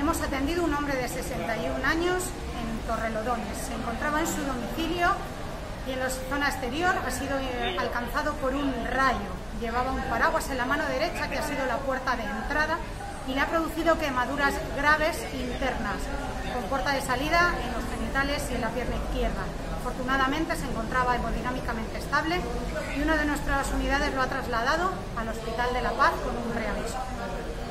hemos atendido a un hombre de 61 años en Torrelodones. Se encontraba en su domicilio y en la zona exterior ha sido alcanzado por un rayo. Llevaba un paraguas en la mano derecha, que ha sido la puerta de entrada, y le ha producido quemaduras graves internas, con puerta de salida en los genitales y en la pierna izquierda. Afortunadamente se encontraba hemodinámicamente estable y una de nuestras unidades lo ha trasladado al Hospital de La Paz con un preaviso.